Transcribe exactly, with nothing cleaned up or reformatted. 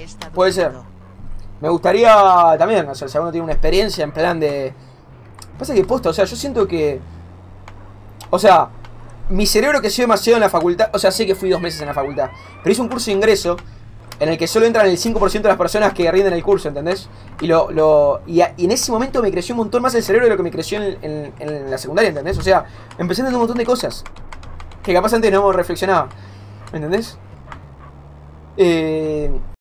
Puede ser. Me gustaría también, o sea, si uno tiene una experiencia en plan de... Pasa que posta, o sea, yo siento que... O sea, mi cerebro creció demasiado en la facultad. O sea, sé que fui dos meses en la facultad, pero hice un curso de ingreso en el que solo entran el cinco por ciento de las personas que rinden el curso, ¿entendés? Y lo, lo y, a, y en ese momento me creció un montón más el cerebro de lo que me creció en, en, en la secundaria, ¿entendés? O sea, empecé a entender un montón de cosas que capaz antes no reflexionaba, ¿me entendés? Eh...